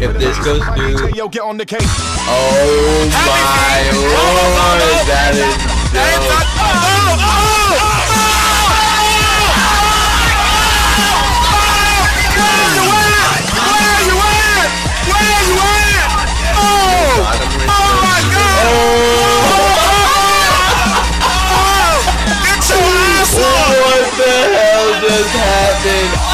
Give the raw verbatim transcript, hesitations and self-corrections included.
If this goes through, Yo, get on the case. oh my lord, that is what the hell just happened?